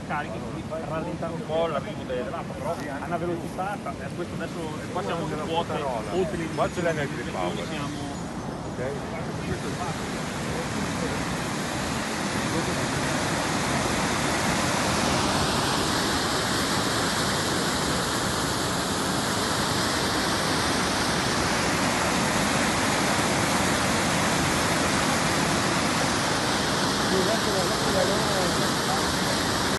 carichi, quindi rallentare un po' l'arrivo dell'acqua, però a una velocità, questo adesso qua siamo su quote oltre le qua ce l'hai nel clip power. Siamo... Ok? Questo è il fatto. Grazie.